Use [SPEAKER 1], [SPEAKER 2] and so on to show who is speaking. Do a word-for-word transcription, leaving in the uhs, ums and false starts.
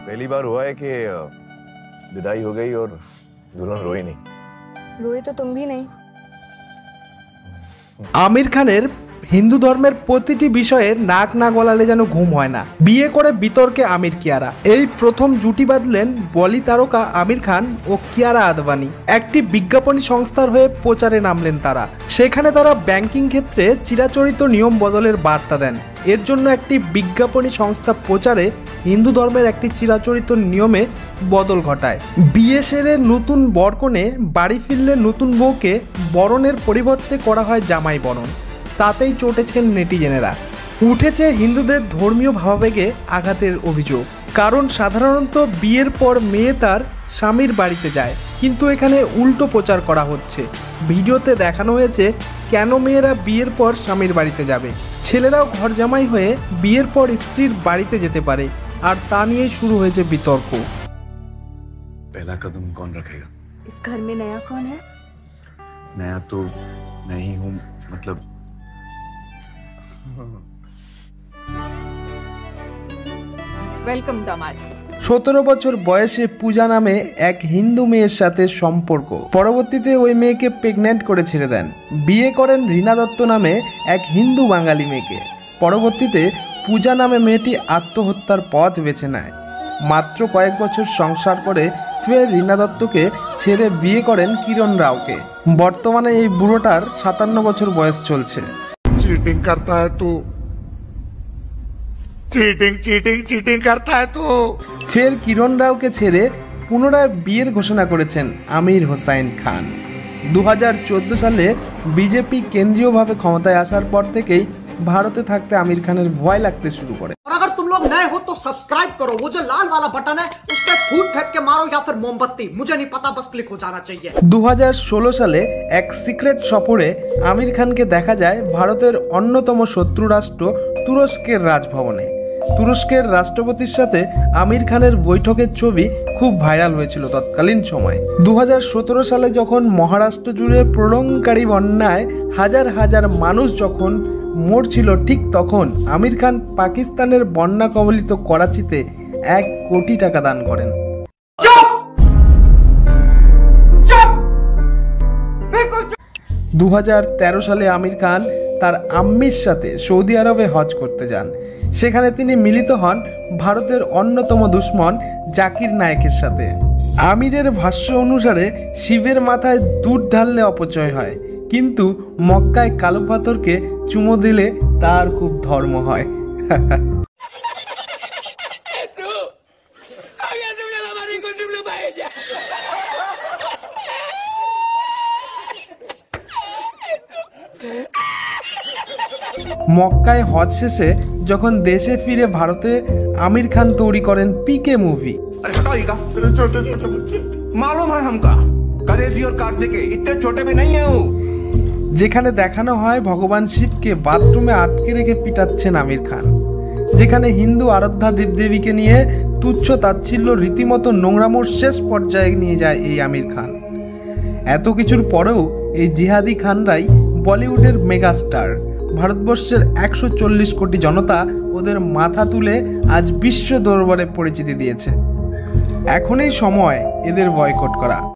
[SPEAKER 1] पहली बार हुआ है कि विदाई हो गई और दुल्हन रोई नहीं।
[SPEAKER 2] रोई तो तुम भी नहीं।
[SPEAKER 3] आमिर खानेर हिंदू धर्मेर प्रतिटी विषये नाक ना गलाले जेन घुम हय ना। बिये करे बितर्के आमिर कियारा এই প্রথম জুটি বাঁধলেন বলি তারকা আমির খান ও কিয়ারা আদবানি। একটি বিজ্ঞাপনী সংস্থার হয়ে প্রচারে নামলেন তারা। সেখানে তারা ব্যাংকিং ক্ষেত্রে চিরাচরিত নিয়ম বদলের বার্তা দেন। এর জন্য একটি বিজ্ঞাপনী সংস্থা প্রচারে হিন্দু ধর্মের একটি চিরাচরিত নিয়মে বদল ঘটায়। বিয়ে সেরে নতুন বরকনে বাড়ি ফিরলে নতুন বউকে বরণের পরিবর্তে করা হয় জামাই বরণ। তাতেই চটেছেন নেটিজেনেরা। উঠেছে হিন্দুদের ধর্মীয় ভাবাবেগে আঘাতের অভিযোগ। কারণ সাধারণত বিয়ের পর মেয়ে তার স্বামীর বাড়িতে যায়, কিন্তু এখানে উল্টো প্রচার করা হচ্ছে। ভিডিওতে দেখানো হয়েছে কেন মেয়েরা বিয়ের পর স্বামীর বাড়িতে যাবে। ছেলেরাও ঘর জামাই হয়ে বিয়ের পর স্ত্রীর বাড়িতে যেতে পারে, আর তা নিয়েই শুরু হয়েছে বিতর্ক।
[SPEAKER 1] पहला कदम कौन रखेगा?
[SPEAKER 2] इस घर में नया कौन है?
[SPEAKER 1] नया तो मैं ही हूँ, मतलब
[SPEAKER 2] वेलकम दामाद।
[SPEAKER 3] সতেরো বছর বয়সে পূজা নামে এক হিন্দু মেয়ের সাথে সম্পর্ক। পরবর্তীতে ওই মেয়েকে প্রেগন্যান্ট করে ছেড়ে দেন। বিয়ে করেন রীনা দত্ত নামে এক হিন্দু বাঙালি মেয়েকে। পরবর্তীতে পূজা নামে মেয়েটি আত্মহত্যার পথ বেছে নেয়। মাত্র কয়েক বছর সংসার করে ফের রীনা দত্তকে ছেড়ে বিয়ে করেন কিরণ রাওকে। বর্তমানে এই বুড়োটার সাতান্ন বছর বয়স চলছে।
[SPEAKER 4] चीटिंग करता है तू, चीटिंग चीटिंग चीटिंग करता है तू।
[SPEAKER 3] ফের কিরণ রাওকে ছেড়ে পুনরায় বিয়ের ঘোষণা করেছেন আমির হোসাইন খান। দু হাজার চোদ্দো সালে বিজেপি কেন্দ্রীয়ভাবে ক্ষমতায় আসার পর থেকেই ভারতে থাকতে আমির খানের ভয় লাগতে শুরু করে।
[SPEAKER 5] और अगर तुम लोग नए हो तो सब्सक्राइब करो, वो जो लाल वाला बटन है उस पर फूट फेंक के मारो या फिर मोमबत्ती, मुझे नहीं पता, बस क्लिक हो जाना चाहिए।
[SPEAKER 3] দু হাজার ষোলো সালে এক সিক্রেট সফরে আমির খানকে দেখা যায় ভারতের অন্যতম শত্রু রাষ্ট্র তুরস্কের রাজভবনে। তুরস্কের রাষ্ট্রপতির সাথে আমির খানের বৈঠকের ছবি খুব ভাইরাল হয়েছিল তৎকালীন সময়। দু হাজার সতেরো সালে যখন মহারাষ্ট্র জুড়ে প্রলয়ঙ্কারী বন্যায় হাজার হাজার মানুষ যখন মরছিল, ঠিক তখন আমির খান পাকিস্তানের বন্যা কবলিত করাচিতে এক কোটি টাকা দান করেন। দু হাজার তেরো সালে আমির খান তার আম্মির সাথে সৌদি আরবে হজ করতে যান। সেখানে তিনি মিলিত হন ভারতের অন্যতম দুশ্মন জাকির নায়েকের সাথে। আমিরের ভাষ্য অনুসারে শিবের মাথায় দুধ ঢাললে অপচয় হয়, কিন্তু মক্কায় কালো পাথরকে চুমো দিলে তার খুব ধর্ম হয়। মক্কায় হজ শেষে যখন দেশে ফিরে ভারতে আমির খান তৈরি করেন পিকে মুভি।
[SPEAKER 4] छोटे छोटे बच्चे
[SPEAKER 6] मालूम है हमका, कलेजी और काटने के इतने छोटे भी नहीं है वो।
[SPEAKER 3] যেখানে দেখানো হয় ভগবান শিবকে বাথরুমে আটকে রেখে পিটাচ্ছেন আমির খান। যেখানে হিন্দু আরাধ্যা দেবদেবীকে নিয়ে তুচ্ছ তাচ্ছিল্য রীতিমতো নোংরামোর শেষ পর্যায়ে নিয়ে যায় এই আমির খান। এত কিছুর পরেও এই জিহাদি খানরাই বলিউডের মেগাস্টার। ভারতবর্ষের একশো চল্লিশ কোটি জনতা ওদের মাথা তুলে আজ বিশ্ব দরবারে পরিচিতি দিয়েছে। এখনই সময় এদের বয়কট করা।